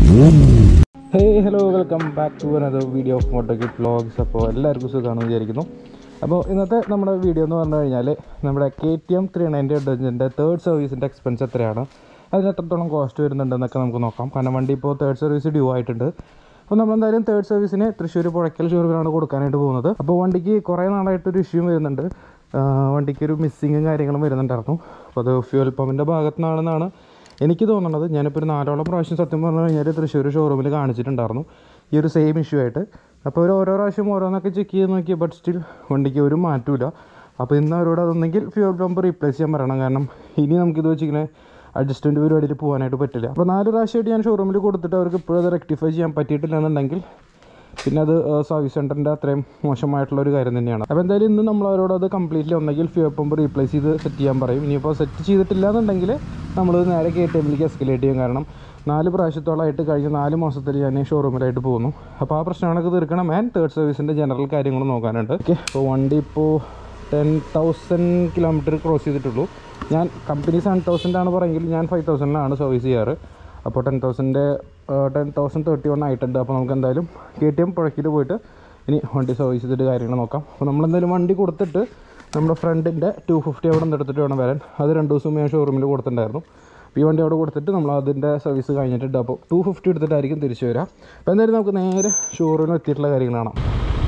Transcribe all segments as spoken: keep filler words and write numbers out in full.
Hey, hello, welcome back to another video of MotoKit Vlogs. അപ്പോൾ എല്ലാവർക്കും സുഖമാണെന്ന് വിചാരിക്കുന്നു. അപ്പോൾ ഇന്നത്തെ നമ്മുടെ വീഡിയോ എന്ന് പറഞ്ഞു കഴിഞ്ഞാൽ നമ്മുടെ K T M three ninety അഡ്വഞ്ചറിൻ്റെ തേർഡ് സർവീസിൻ്റെ എക്സ്പെൻസ് എത്രയാണ്, അതിന് എത്രത്തോളം കോസ്റ്റ് വരുന്നുണ്ടെന്നൊക്കെ നമുക്ക് നോക്കാം. കാരണം വണ്ടി ഇപ്പോൾ തേർഡ് സർവീസ് ഡ്യൂ ആയിട്ടുണ്ട്. അപ്പോൾ നമ്മളെന്തായാലും തേർഡ് സർവീസിന് തൃശ്ശൂർ പുഴയ്ക്കൽ ഷോറൂമിലാണ് കൊടുക്കാനായിട്ട് പോകുന്നത്. അപ്പോൾ വണ്ടിക്ക് കുറേ നാളായിട്ടൊരു ഇഷ്യൂ വരുന്നുണ്ട്. വണ്ടിക്കൊരു മിസ്സിങ്ങും കാര്യങ്ങളും വരുന്നുണ്ടായിരുന്നു. അപ്പോൾ അത് ഫ്യൂൽ പമ്പിൻ്റെ ഭാഗത്തു നിന്നാണെന്നാണ് എനിക്ക് തോന്നുന്നത്. ഞാനിപ്പോൾ ഒരു നാലോളം പ്രാവശ്യം സത്യം പറഞ്ഞു കഴിഞ്ഞാൽ തൃശ്ശൂർ ഷോറൂമിൽ കാണിച്ചിട്ടുണ്ടായിരുന്നു ഈ ഒരു സെയിം ഇഷ്യൂ ആയിട്ട്. അപ്പോൾ ഒരു ഓരോ പ്രാവശ്യം ഓരോന്നൊക്കെ ചെക്ക് ചെയ്ത് നോക്കി, ബട്ട് സ്റ്റിൽ വണ്ടിക്ക് ഒരു മാറ്റമില്ല. അപ്പോൾ ഇന്ന് അവരോട് അതൊന്നെങ്കിൽ ഫ്യൂൽ പമ്പ് റീപ്ലേസ് ചെയ്യാൻ പറയണം. കാരണം ഇനി നമുക്കിത് വെച്ചിങ്ങനെ അഡ്ജസ്റ്റ്മെൻറ്റ് പരിപാടിയിൽ പോകാനായിട്ട് പറ്റില്ല. അപ്പോൾ നാല് പ്രാവശ്യമായിട്ട് ഞാൻ ഷോറൂമിൽ കൊടുത്തിട്ട് അവർക്ക് ഇപ്പോഴും അത് റെക്ടിഫൈ ചെയ്യാൻ പറ്റിയിട്ടില്ല എന്നുണ്ടെങ്കിൽ പിന്നെ അത് സർവീസ് സെൻറ്ററിൻ്റെ അത്രയും മോശമായിട്ടുള്ളൊരു കാര്യം തന്നെയാണ്. അപ്പോൾ എന്തായാലും ഇന്ന് നമ്മൾ അവരോട് അത് കംപ്ലീറ്റ്ലി ഒന്നെങ്കിൽ ഫ്യൂൽ പമ്പ് റീപ്ലേസ് ചെയ്ത് സെറ്റ് ചെയ്യാൻ പറയും. ഇനിയിപ്പോൾ സെറ്റ് ചെയ്തിട്ടില്ല എന്നുണ്ടെങ്കിൽ നമ്മൾ നേരെ കെ ടി എമ്മിലേക്ക് എസ്കലേറ്റ് ചെയ്യും. കാരണം നാല് പ്രാവശ്യത്തോളമായിട്ട് കഴിഞ്ഞ നാല് മാസത്തിൽ ഞാൻ ഷോറൂമിലായിട്ട് പോകുന്നു. അപ്പോൾ ആ പ്രശ്നങ്ങളൊക്കെ തീർക്കണം. ആൻഡ് തേർഡ് സർവീസിൻ്റെ ജനറൽ കാര്യങ്ങൾ നോക്കാനുണ്ട്. ഓക്കെ, അപ്പോൾ വണ്ടി ഇപ്പോൾ ടെൻ തൗസൻഡ് കിലോമീറ്റർ ക്രോസ് ചെയ്തിട്ടുള്ളൂ. ഞാൻ കമ്പനി സെവൻ തൗസൻഡ് ആണ് പറയുമെങ്കിൽ ഞാൻ ഫൈവ് തൗസൻഡിലാണ് സർവീസ് ചെയ്യാറ്. അപ്പോൾ ten thousand ten thousand thirty one ആയിട്ടുണ്ട്. അപ്പോൾ നമുക്ക് എന്തായാലും കെ ടി എം പുഴയ്ക്കിൽ പോയിട്ട് ഇനി വണ്ടി സർവീസ് ചെയ്തിട്ട് കാര്യങ്ങൾ നോക്കാം. അപ്പോൾ നമ്മളെന്തായാലും വണ്ടി കൊടുത്തിട്ട് നമ്മുടെ ഫ്രണ്ടിൻ്റെ ടു ഫിഫ്റ്റി അവിടെ നിന്ന് എടുത്തിട്ട് വേണം വരാൻ. അത് രണ്ട് ദിവസം ഞാൻ ഷോറൂമിൽ കൊടുത്തിട്ടുണ്ടായിരുന്നു. അപ്പോൾ ഈ വണ്ടി അവിടെ കൊടുത്തിട്ട് നമ്മൾ അതിൻ്റെ സർവീസ് കഴിഞ്ഞിട്ടുണ്ട്. അപ്പോൾ ടു ഫിഫ്റ്റി എടുത്തിട്ടായിരിക്കും തിരിച്ചു വരിക. അപ്പോൾ എന്തായാലും നമുക്ക് നേരെ ഷോറൂമിൽ എത്തിയിട്ടുള്ള കാര്യങ്ങൾ കാണാം.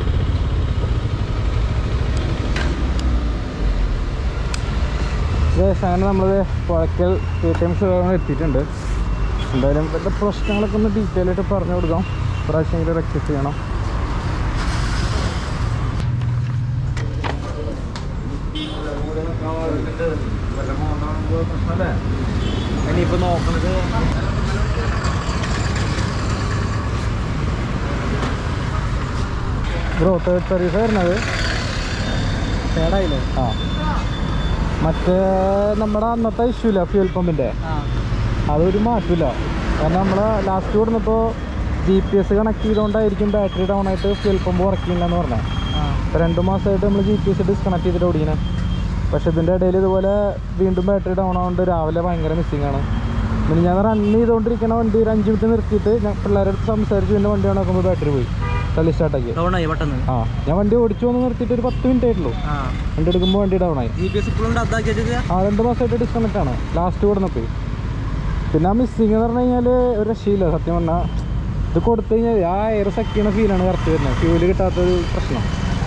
അങ്ങനെ നമ്മൾ പുഴയ്ക്കൽ കെ ടി എം ഷോറൂമിൽ എത്തിയിട്ടുണ്ട്. എന്തായാലും ഇപ്പോഴത്തെ പ്രശ്നങ്ങളൊക്കെ ഒന്ന് ഡീറ്റെയിൽ ആയിട്ട് പറഞ്ഞു കൊടുക്കാം. പ്രാവശ്യമെങ്കിലും റെക്ടിഫൈ ചെയ്യണം. ഇനിയിപ്പോൾ നോക്കുന്നത് ബ്രോ തേർഡ് സർവീസ് വരുന്നത് കേടായില്ലേ? ആ, മറ്റേ നമ്മുടെ അന്നത്തെ ഇഷ്യൂ ഇല്ല ഫ്യൂൽ പമ്പിൻ്റെ, അതൊരു മാറ്റമില്ല. കാരണം നമ്മൾ ലാസ്റ്റ് കൊടുന്നപ്പോൾ ജി പി എസ് കണക്ട് ചെയ്തുകൊണ്ടായിരിക്കും ബാറ്ററി ഡൗൺ ആയിട്ട് ഫ്യൂൽ പമ്പ് വർക്ക് ചെയ്യില്ലെന്ന് പറഞ്ഞത്. ഇപ്പോൾ രണ്ട് മാസമായിട്ട് നമ്മൾ ജി പി എസ് ഡിസ്കണക്ട് ചെയ്തിട്ട് ഓടിക്കണേ. പക്ഷേ ഇതിൻ്റെ ഇടയിൽ ഇതുപോലെ വീണ്ടും ബാറ്ററി ഡൗൺ ആവുകൊണ്ട് രാവിലെ ഭയങ്കര മിസ്സിങ് ആണ്. പിന്നെ ഞാൻ റൺ ചെയ്തുകൊണ്ടിരിക്കുന്ന വണ്ടി ഒരു അഞ്ച് മിനിറ്റ് നിർത്തിയിട്ട് ഞാൻ പിള്ളേരുടെ അടുത്ത് സംസാരിച്ച് പിന്നെ വണ്ടി നോക്കുമ്പോൾ ബാറ്ററി പോയി തള്ളി സ്റ്റാർട്ടാക്കി. ആ, ഞാൻ വണ്ടി ഓടിച്ചു വന്ന് നിർത്തിയിട്ട് ഒരു പത്ത് മിനിറ്റ് ആയിട്ടുള്ളൂ. വണ്ടി എടുക്കുമ്പോൾ വണ്ടി ഡൗൺ ആയി. ആ, രണ്ട് മാസമായിട്ട് ഡിസ്കണക്ട് ആണ് ലാസ്റ്റ് കൊടുന്നപ്പോൾ. പിന്നെ ആ മിസ്സിങ് എന്ന് പറഞ്ഞു കഴിഞ്ഞാൽ ഒരു രക്ഷയില്ല സത്യം പറഞ്ഞാൽ. ഇത് കൊടുത്തു കഴിഞ്ഞാൽ ആ എയർ സക്ക് ചെയ്യുന്ന ഫീലാണ് കറക്റ്റ് വരുന്നത്. ഫ്യൂല് കിട്ടാത്തൊരു പ്രശ്നം.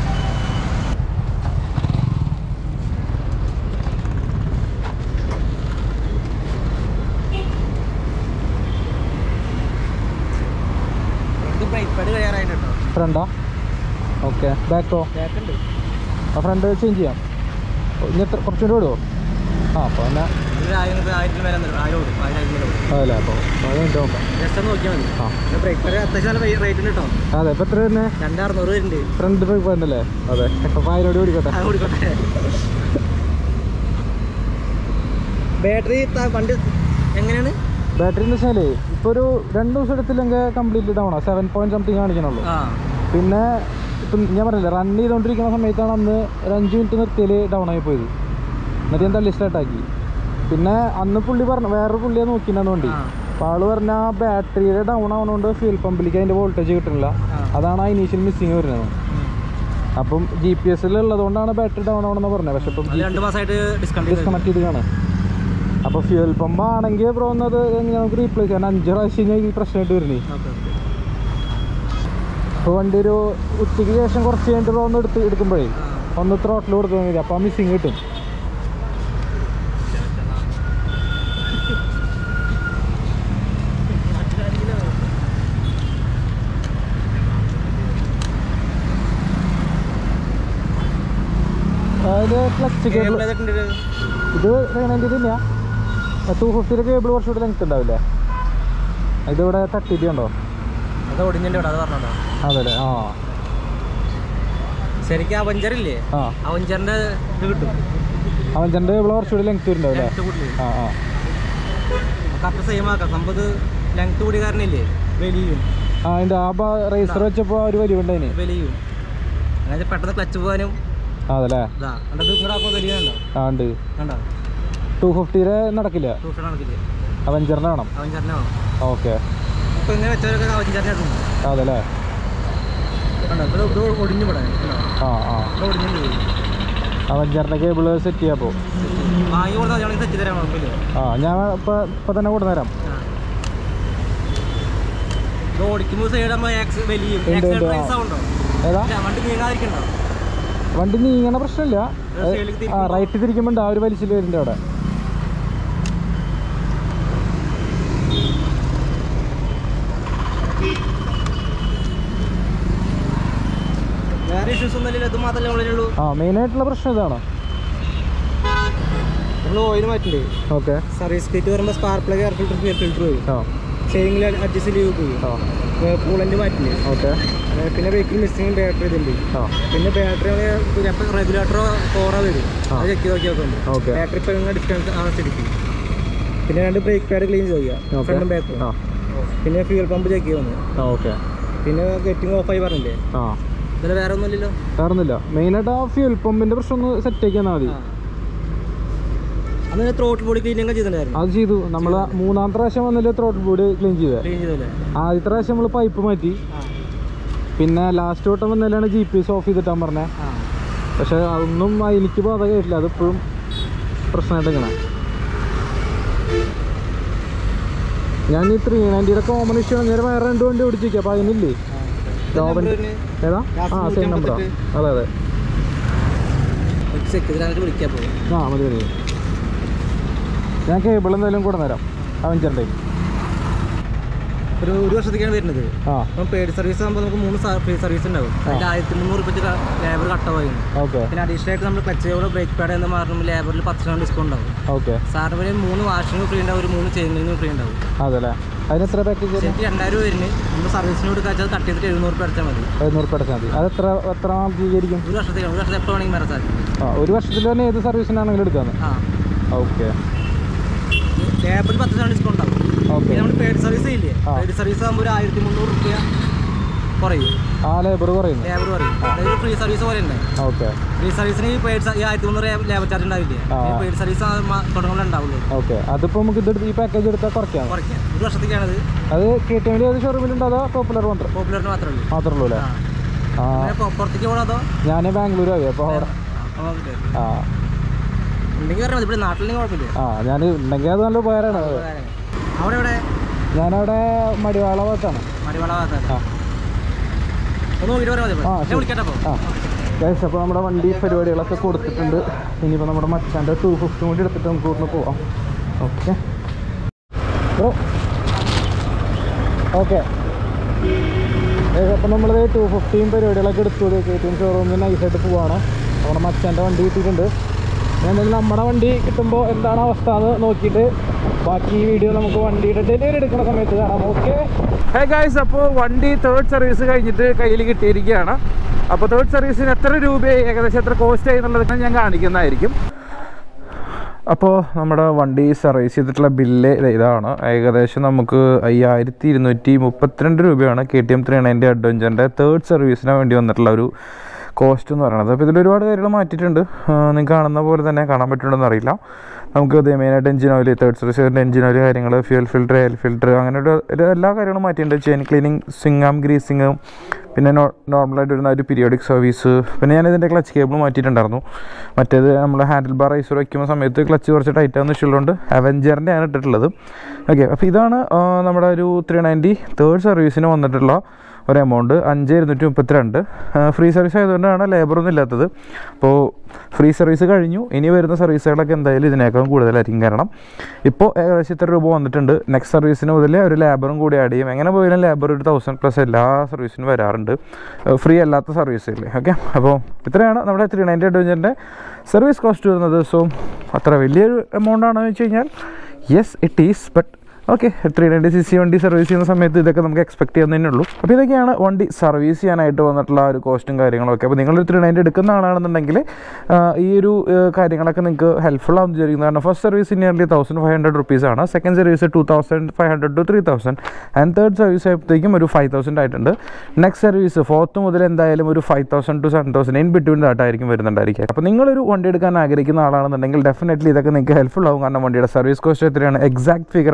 ഫ്രണ്ടാ? ഓക്കെ, ബാക്കോ? ആ, ഫ്രണ്ട് ചേഞ്ച് ചെയ്യാം. ഇനി എത്ര കുറച്ചുകൂടി വിടുമോ? ആ, അപ്പോൾ എന്നാൽ അതല്ലേ, അപ്പോൾ അത് നോക്കാം. അതെ, ഇപ്പോൾ എത്ര തന്നെ ഫ്രണ്ട് ബ്രേക്ക് പോയിട്ടല്ലേ? അതെ, അപ്പോൾ അതിനോട് ഓടിക്കട്ടെ. ബാറ്ററി വണ്ടി എങ്ങനെയാണ്? ബാറ്ററി എന്ന് വെച്ചാൽ ഇപ്പോൾ ഒരു രണ്ട് ദിവസം എടുത്തില്ലെങ്കിൽ കംപ്ലീറ്റ്ലി ഡൗൺ ആണ്. സെവൻ പോയിന്റ് സംതിങ് കാണിക്കണുള്ളൂ. പിന്നെ ഇപ്പം ഞാൻ പറഞ്ഞില്ലേ റൺ ചെയ്തുകൊണ്ടിരിക്കുന്ന സമയത്താണ് അന്ന് ഒരു അഞ്ച് മിനിറ്റ് നിർത്തിയാൽ ഡൗൺ ആയി പോയത്. എന്നിട്ട് ഞാൻ തള്ളി സ്റ്റാർട്ടാക്കി. പിന്നെ അന്ന് പുള്ളി പറഞ്ഞു വേറൊരു പുള്ളിയെ നോക്കിയിട്ടുണ്ടെന്ന് വണ്ടി. അപ്പോൾ ആള് പറഞ്ഞാൽ ആ ബാറ്ററിയുടെ ഡൗൺ ആവുന്നതുകൊണ്ട് ഫ്യൂൽ പമ്പിലേക്ക് അതിൻ്റെ വോൾട്ടേജ് കിട്ടുന്നില്ല. അതാണ് ആ ഇനീഷ്യൽ മിസ്സിങ് വരുന്നത്. അപ്പം ജി പി എസിൽ ഉള്ളതുകൊണ്ടാണ് ബാറ്ററി ഡൗൺ ആവണമെന്ന് പറഞ്ഞത്. പക്ഷെ ഇപ്പം ഡിസ്കണക്ട് ചെയ്ത് കാണാം. അപ്പോൾ ഫ്യൂൽ പമ്പ് ആണെങ്കിൽ ബ്രോ എന്നത് നമുക്ക് റീപ്ലേസ് ചെയ്യാൻ അഞ്ച് പ്രാവശ്യം കഴിഞ്ഞാൽ ഈ പ്രശ്നമായിട്ട് വരുന്നേ. അപ്പോൾ വണ്ടി ഒരു ഉച്ചയ്ക്ക് ശേഷം കുറച്ച് കഴിഞ്ഞിട്ട് ബ്രോ ഒന്ന് എടുത്ത് എടുക്കുമ്പോഴേ ഒന്ന് ത്രോട്ടിൽ കൊടുത്താൽ മതി. അപ്പോൾ ആ മിസ്സിങ് കിട്ടും. അതായത് ക്ലച്ച് കേബിൾ ഇത് നയൻറ്റി തന്നെയാ. ടു ഫിഫ്റ്റിയുടെ കേബിൾ കുറച്ചുകൂടി ലെങ്ത് ഉണ്ടാവില്ലേ? ഇതിവിടെ തട്ടിയിട്ട് കണ്ടോ? അതല്ലേ? ആ, ശരിക്കും അവഞ്ചറില്ലേ? ആ, അവഞ്ചറിന്റെ ഇത് കിട്ടും. അവഞ്ചറിന്റെ കേബിൾ കുറച്ചുകൂടി ലെങ്ത് വരുന്നുണ്ടാവില്ലേ? ആ, ആ, കറക്റ്റ് സെയിം ആക്കാം. സംഭവം ലെങ്ത് കൂടി കാരണമില്ലേ വലിയും. ആ, അതിൻ്റെ ആ റേസർ വെച്ചപ്പോൾ ഒരു വലിവുണ്ടായിന് വലിയും. അതായത് പെട്ടെന്ന് ക്ലച്ച് പോകാനും. അതല്ലേ? ആ, ഉണ്ട്. ടു ഫിഫ്റ്റിയുടെ നടക്കില്ല, അവഞ്ചറിൻ്റെ വേണം. അവഞ്ചറിൻ്റെ വേണം. ഓക്കെ. ഇപ്പം ഇങ്ങനെ വെച്ചവരൊക്കെ അവഞ്ചാറിനായിരുന്നു. അതല്ലേ? ഒടിഞ്ഞു പോടാ. ആ ആ ഒടിഞ്ഞു പോയി. അവഞ്ചറിൻ്റെ കേബിൾ സെറ്റ് ചെയ്യാം. അപ്പോൾ വാങ്ങി കൊടുത്താൽ സെറ്റ് ചെയ്ത് തരാൻ കുഴപ്പമില്ല. ആ ഞാൻ ഇപ്പം ഇപ്പം തന്നെ കൊടുത്തരാം. ഓടിക്കുമ്പോൾ സൈഡ് വലിയ ഏതാ വണ്ടി നീങ്ങാതിരിക്കണ്ടോ? വണ്ടി നീങ്ങണ പ്രശ്നമില്ല. ആ റൈറ്റ് തിരിക്കുമ്പോൾ ആ ഒരു വലിച്ചിൽ വരുന്നുണ്ട് അവിടെ. വേറെ ഇഷ്യൂസ് ഒന്നുമില്ലല്ലോ, ഇത് മാത്രമല്ലേ ഉള്ളൂ. ആ മെയിനായിട്ടുള്ള പ്രശ്നം ഇതാണ്. നമ്മൾ ഓയിൽ മാറ്റില്ലേ? ഓക്കെ. സർവീസ് കിറ്റ് പറയുമ്പോൾ spark plug air filter air filter പോയി. ആ ചെയിനിൽ അഡ്ജസ്റ്റ് ചെയ്ത് പോയി. കൂളൻ്റ് മാറ്റില്ലേ? ഓക്കെ. പിന്നെ വെഹിക്കിൾ മിസ്സിങ് ബാറ്ററി ഇതുണ്ട്. പിന്നെ ബാറ്ററി റെഗുലേറ്ററോ കോറോ വരും, അത് ചെക്ക് ചെയ്ത് നോക്കിയാൽ നോക്കുന്നുണ്ട്. ബാറ്ററി ഇപ്പം ഇങ്ങനെ ഡിസ്റ്റൻസ് ആവശ്യമെടുക്കും. പിന്നെ രണ്ട് ബ്രേക്ക് പാഡ് ക്ലീൻ ചെയ്യുക, ഫ്രണ്ടും ബാക്കും. പിന്നെ ഫ്യൂൽ പമ്പ് ചെക്ക് ചെയ്യുന്നു. ഓക്കെ. പിന്നെ ഗെറ്റിംഗ് ഓഫ് ആയി പറഞ്ഞില്ലേ? ആ ഇതിൽ വേറെ ഒന്നുമില്ലല്ലോ. വേറെ ഒന്നുമില്ല. മെയിനായിട്ട് ആ ഫ്യൂൽ പമ്പിൻ്റെ പ്രശ്നം ഒന്ന് സെറ്റ് ആക്കിയാൽ മതി. അന്ന് ത്രോട്ടിൽ ബോഡി ക്ലീനിങ് ചെയ്തിട്ടുണ്ടായിരുന്നു. അത് ചെയ്തു. നമ്മൾ മൂന്നാം പ്രാവശ്യം വന്നില്ല ത്രോട്ടിൽ ബോഡി ക്ലീൻ ചെയ്തത്. ക്ലീൻ ചെയ്തല്ലേ? ആദ്യത്തെ പ്രാവശ്യം നമ്മൾ പൈപ്പ് മാറ്റി. പിന്നെ ലാസ്റ്റ് വട്ടം വന്നാലാണ് ജി പി എസ് ഓഫ് ചെയ്തിട്ടാൻ പറഞ്ഞത്. പക്ഷെ അതൊന്നും എനിക്ക് ബാധകമായിട്ടില്ല. അതിപ്പോഴും പ്രശ്നമായിട്ട് ഇങ്ങനെ. ഞാൻ ഈ ത്രീ നയൻറ്റിയുടെ കോമൺ ഇഷ്യൂ നേരെ വേറെ രണ്ട് വണ്ടി ഓടിച്ചിരിക്കുക. അപ്പോൾ അതിനില്ലേ ഏതാ? ആ സെയിം നമ്പറാണ്. അതെ അതെ. ആ മതി മതി. ഞാൻ കേബിൾ എന്തായാലും കൂടെ തരാം. അവഞ്ചറിൻ്റെ ഒരു ഒരു വർഷത്തേക്കാണ് വരുന്നത്. അപ്പം പെയ്ഡ് സർവീസ് ആകുമ്പോൾ നമുക്ക് മൂന്ന് ഫ്രീ സർവീസ് ഉണ്ടാവും. അതിൽ ആയിരത്തി മുന്നൂറ് രൂപ ലേബർ കട്ടവായിരുന്നു. പിന്നെ അഡീഷണൽ ആയിട്ട് നമ്മൾ ക്ലച്ച് ബ്രേക്ക് പാഡ് എന്ന് മാറുമ്പോൾ ലേബറിൽ പത്ത് ശതമാനം ഡിസ്കൗണ്ട് ഉണ്ടാവും. ഓക്കെ. സാറിന് മൂന്ന് വാഷിംഗ് ഫ്രീ ഉണ്ടാവും, ഒരു മൂന്ന് ചെയിനിങ് ഫ്രീ ഉണ്ടാവും. അതല്ലേ? അതിന് എത്ര പാക്കേജ്? എനിക്ക് രണ്ടായിരം രൂപ വരുന്നത്. നമ്മൾ സർവീസിന് കൊടുക്കാച്ചാൽ കട്ട് ചെയ്തിട്ട് എഴുന്നൂറ് രൂപ അടച്ചാൽ മതി. എഴുന്നൂറ് രൂപ അടച്ചാൽ മതി. അത് എത്ര എത്ര മാസത്തേക്കായിരിക്കും? ഒരു വർഷത്തേക്കാണ്. ഒരു വർഷത്തെ എപ്പോൾ വേണമെങ്കിൽ വരാൻ സാധിക്കും. ആ ഒരു വർഷത്തിൽ തന്നെ ഏത് സർവീസിനാണെങ്കിലും എടുക്കാന്ന്. ആ ഓക്കെ. ലേബറിൽ പത്ത് ശതമാനം ഡിസ്കൗണ്ട് ഉണ്ടാവും. ഓക്കെ. നമ്മൾ പെയ്ഡ് സർവീസ് ഇല്ലേ? പെയ്ഡ് സർവീസ് ആകുമ്പോൾ ഒരു ആയിരത്തി മുന്നൂറ് രൂപ കുറയും. ആ ലേബർ പറയുന്നു. ലേബർ പറയും. അതായത് ഫ്രീ സർവീസ് പോലെ ഉണ്ട്. ഓക്കെ. ഫ്രീ സർവീസിന് ഈ പെയ്ഡ് ഈ ആയിരത്തി മുന്നൂറ് ലേബർ ചാർജ് ഉണ്ടാവില്ലേ? പെയ്ഡ് സർവീസ് തുടങ്ങുമ്പോൾ ഉണ്ടാവുള്ളൂ. ഓക്കെ. അതിപ്പോൾ നമുക്ക് ഇത് ഈ പാക്കേജ് എടുത്താൽ കുറയ്ക്കാം. കുറയ്ക്കാം. ഒരു വർഷത്തേക്കാണത്. അത് കെ ടി എമ്മിൽ ഏത് ഷോറൂമിലുണ്ടോ അതോ പോപ്പുലർ മാത്രം? പോപ്പുലറിന് മാത്രമേ ഉള്ളൂ. മാത്രമേ ഉള്ളൂ അല്ലേ? ആ പുറത്തേക്ക് പോകണോ അതോ? ഞാൻ ബാംഗ്ലൂരാവേ. അപ്പോൾ അവിടെ ആ ഉണ്ടെങ്കിൽ പറഞ്ഞാൽ ഇവിടെ നാട്ടിലെങ്കിൽ കുഴപ്പമില്ല. ആ ഞാൻ ഉണ്ടെങ്കിൽ അത് നല്ല ഉപകാരമാണ്. അവിടെ എവിടെ? ഞാനവിടെ മടിവാള ഭാഗത്താണ്. മടിവാള ഭാഗത്താണ്. ആ അപ്പോൾ നമ്മുടെ വണ്ടി പരിപാടികളൊക്കെ കൊടുത്തിട്ടുണ്ട്. ഇനിയിപ്പോൾ നമ്മുടെ മച്ചാൻ്റെ ടു ഫിഫ്റ്റി കൂടി എടുത്തിട്ട് നമുക്ക് ഇവിടുന്ന് പോവാം. Okay bro. ഓക്കെ. അപ്പോൾ നമ്മൾ ടു ഫിഫ്റ്റിയും പരിപാടികളൊക്കെ എടുത്തു. കെ ടി എം ഷോറൂമിൽ നൈസായിട്ട് പോവാണ്. നമ്മുടെ മച്ചാൻ്റെ വണ്ടി കിട്ടിയിട്ടുണ്ട്. എന്തായാലും നമ്മുടെ വണ്ടി കിട്ടുമ്പോൾ എന്താണ് അവസ്ഥ എന്ന് നോക്കിയിട്ട് ബാക്കി ഈ വീഡിയോ നമുക്ക് വണ്ടിയുടെ ഡെലിവറി എടുക്കുന്ന സമയത്ത് കാണാം. ഓക്കെ. ഹേ ഗൈസ്, അപ്പോൾ വണ്ടി തേർഡ് സർവീസ് കഴിഞ്ഞിട്ട് കയ്യിൽ കിട്ടിയിരിക്കുകയാണ്. അപ്പോൾ തേർഡ് സർവീസിന് എത്ര രൂപയായി, ഏകദേശം എത്ര കോസ്റ്റ് ആയി എന്നുള്ളത് ഞാൻ കാണിക്കുന്നതായിരിക്കും. അപ്പോൾ നമ്മുടെ വണ്ടി സർവീസ് ചെയ്തിട്ടുള്ള ബില്ല് ഇതാണ്. ഏകദേശം നമുക്ക് അയ്യായിരത്തി ഇരുന്നൂറ്റി മുപ്പത്തിരണ്ട് രൂപയാണ് K T M three ninety അഡ്വഞ്ചറിൻ്റെ തേർഡ് സർവീസിന് വേണ്ടി വന്നിട്ടുള്ള ഒരു കോസ്റ്റ് എന്ന് പറയുന്നത്. അപ്പോൾ ഇതിൽ ഒരുപാട് കാര്യങ്ങൾ മാറ്റിയിട്ടുണ്ട്. നിങ്ങൾക്ക് കാണുന്ന പോലെ തന്നെ കാണാൻ പറ്റുന്നുണ്ടെന്ന് അറിയില്ല. നമുക്ക് ഇത് മെയിനായിട്ട് എഞ്ചിൻ ഓയിൽ, തേർഡ് സർവീസിൻ്റെ എഞ്ചിൻ ഓയിൽ കാര്യങ്ങൾ, ഫ്യൂൽ ഫിൽറ്റർ, എയർ ഫിൽറ്റർ, അങ്ങനെ ഒരു എല്ലാ കാര്യങ്ങളും മാറ്റിയിട്ടുണ്ട്. Chain cleaning, swing arm greasing, പിന്നെ നോ നോർമലായിട്ട് വരുന്ന ഒരു പീരിയോഡിക് സർവീസ്. പിന്നെ ഞാനിതിൻ്റെ ക്ലച്ച് കേബിൾ മാറ്റിയിട്ടുണ്ടായിരുന്നു. മറ്റേത് നമ്മൾ ഹാൻഡിൽ ബാർ ഐസർ വയ്ക്കുന്ന സമയത്ത് ക്ലച്ച് കുറച്ച് ടൈറ്റാകുന്ന ഇഷ്ടമുള്ളതുകൊണ്ട് അവഞ്ചറിൻ്റെ ആണ് ഇട്ടിട്ടുള്ളത്. ഓക്കെ. അപ്പോൾ ഇതാണ് നമ്മുടെ ഒരു ത്രീ നയൻറ്റി തേർഡ് സർവീസിന് വന്നിട്ടുള്ള ഒരു എമൗണ്ട്. അഞ്ച് ഇരുന്നൂറ്റി മുപ്പത്തി രണ്ട്. ഫ്രീ സർവീസ് ആയതുകൊണ്ടാണ് ലേബറൊന്നും ഇല്ലാത്തത്. അപ്പോൾ ഫ്രീ സർവീസ് കഴിഞ്ഞു. ഇനി വരുന്ന സർവീസുകളൊക്കെ എന്തായാലും ഇതിനേക്കാളും കൂടുതലായിരിക്കും. കാരണം ഇപ്പോൾ ഏകദേശം ഇത്ര രൂപ വന്നിട്ടുണ്ട്. നെക്സ്റ്റ് സർവീസിന് മുതൽ ഒരു ലേബറും കൂടി ആഡ് ചെയ്യും. എങ്ങനെ പോയാലും ലേബർ ഒരു തൗസൻഡ് പ്ലസ് എല്ലാ സർവീസിനും വരാറുണ്ട്, ഫ്രീ അല്ലാത്ത സർവീസില്ലേ. ഓക്കെ. അപ്പോൾ ഇത്രയാണ് നമ്മുടെ ത്രീ നയൻറ്റി അഡ്വഞ്ചറിൻ്റെ സർവീസ് കോസ്റ്റ് വരുന്നത്. സോ അത്ര വലിയൊരു എമൗണ്ട് ആണെന്ന് വെച്ച് കഴിഞ്ഞാൽ yes it is, but okay. Three ninety C C വണ്ടി സർവീസ് ചെയ്യുന്ന സമയത്ത് ഇതൊക്കെ നമുക്ക് എക്സ്പെക്ട് ചെയ്യുന്നതേ ഉള്ളൂ. അപ്പോൾ ഇതൊക്കെയാണ് വണ്ടി സർവീസ് ചെയ്യാനായിട്ട് വന്നിട്ടുള്ള ഒരു കോസ്റ്റും കാര്യങ്ങളൊക്കെ. അപ്പോൾ നിങ്ങളൊരു ത്രീ നയൻറ്റി എടുക്കുന്ന ആളാണെന്നുണ്ടെങ്കിൽ ഈ ഒരു കാര്യങ്ങളൊക്കെ നിങ്ങൾക്ക് ഹെൽപ്ഫുൾ ആണെന്ന് വിചാരിക്കുന്നത്. കാരണം first service nearly thousand five hundred റുപ്പീസാണ്. Second service two thousand five hundred to three thousand and third service ആയപ്പോഴത്തേക്കും ഒരു ഫൈവ് തൗസൻഡ് ആയിട്ടുണ്ട്. നെക്സ്റ്റ് സർവീസ് ഫോർത്ത് മുതൽ എന്തായാലും ഒരു five thousand to seven thousand in between ദാട്ടായിരിക്കും വരുന്നുണ്ടായിരിക്കും. അപ്പോൾ നിങ്ങളൊരു വണ്ടി എടുക്കാൻ ആഗ്രഹിക്കുന്ന ആളാണെന്നുണ്ടെങ്കിൽ ഡെഫിനറ്റ്ലി ഇതൊക്കെ നിങ്ങൾക്ക് ഹെൽപ്ഫുൾ ആവും. കാരണം വണ്ടിയുടെ സർവീസ് കോസ്റ്റ് എത്രയാണ് എക്സാക്ട് ഫിഗറാണ്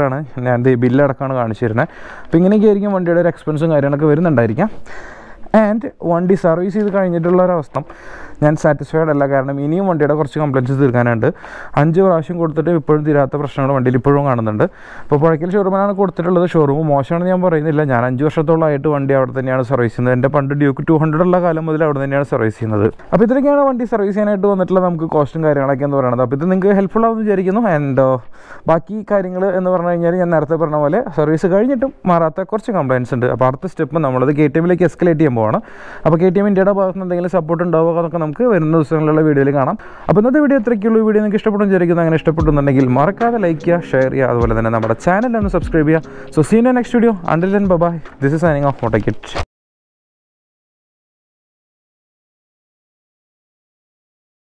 ഞാൻ ബില്ലടക്കമാണ് കാണിച്ചിരുന്നത്. അപ്പോൾ ഇങ്ങനെയൊക്കെ ആയിരിക്കും വണ്ടിയുടെ ഒരു എക്സ്പെൻസും കാര്യങ്ങളൊക്കെ വരുന്നുണ്ടായിരിക്കാം. ആൻഡ് വണ്ടി സർവീസ് ചെയ്ത് കഴിഞ്ഞിട്ടുള്ള ഒരവസ്ഥ ഞാൻ സാറ്റിസ്ഫൈഡ് അല്ല. കാരണം ഇനിയും വണ്ടിയുടെ കുറച്ച് കംപ്ലയിൻറ്റ്സ് തീർക്കാനുണ്ട്. അഞ്ച് പ്രാവശ്യം കൊടുത്തിട്ട് ഇപ്പോഴും തീരാത്ത പ്രശ്നങ്ങൾ വണ്ടിയിൽ ഇപ്പോഴും കാണുന്നുണ്ട്. അപ്പോൾ പുഴയ്ക്കൽ ഷോറൂമിലാണ് കൊടുത്തിട്ടുള്ളത്. ഷോറൂം മോശമാണെന്ന് ഞാൻ പറയുന്നില്ല. ഞാൻ അഞ്ച് വർഷത്തോളമായിട്ട് വണ്ടി അവിടെ തന്നെയാണ് സർവീസ് ചെയ്യുന്നത്. എൻ്റെ പണ്ട് ഡ്യൂക്ക് ടു ഹൺഡ്രഡ് ഉള്ള കാലം മുതൽ അവിടെ തന്നെയാണ് സർവീസ് ചെയ്യുന്നത്. അപ്പോൾ ഇത്രയൊക്കെയാണ് വണ്ടി സർവീസ് ചെയ്യാനായിട്ട് വന്നിട്ടുള്ള നമുക്ക് കോസ്റ്റും കാര്യങ്ങളൊക്കെ എന്ന് പറയുന്നത്. അപ്പോൾ ഇത് നിങ്ങൾക്ക് ഹെൽപ്ഫുൾ ആവുമെന്ന് വിചാരിക്കുന്നു. ആൻഡ് ബാക്കി കാര്യങ്ങൾ എന്ന് പറഞ്ഞു കഴിഞ്ഞാൽ ഞാൻ നേരത്തെ പറഞ്ഞ പോലെ സർവീസ് കഴിഞ്ഞിട്ടും മാറാത്ത കുറച്ച് കംപ്ലയിൻറ്റ്സ് ഉണ്ട്. അപ്പോൾ അടുത്ത സ്റ്റെപ്പ് നമ്മളത് കെ ടി എമ്മിലേക്ക് എസ്കലേറ്റ് ചെയ്യാൻ പോവാണ്. അപ്പോൾ കെ ടി എം ഇന്ത്യയുടെ ഭാഗത്ത് നിന്ന് എന്തെങ്കിലും സപ്പോർട്ട് ഉണ്ടാവുക എന്നൊക്കെ നമുക്ക് വരുന്ന ദിവസങ്ങളിലുള്ള വീഡിയോയിൽ കാണാം. അപ്പോൾ ഇന്നത്തെ വീഡിയോ ഇത്രയ്ക്കുള്ള വീഡിയോ നിങ്ങൾക്ക് ഇഷ്ടപ്പെടും വിചാരിക്കുന്നു. അങ്ങനെ ഇഷ്ടപ്പെടുന്നുണ്ടെങ്കിൽ മറക്കാതെ ലൈക്ക് ചെയ്യുക, ഷെയർ ചെയ്യുക, അതുപോലെ തന്നെ നമ്മുടെ ചാനൽ ഒന്ന് സബ്സ്ക്രൈബ് ചെയ്യുക. So see you next video. Until then bye. This is signing off. Take it.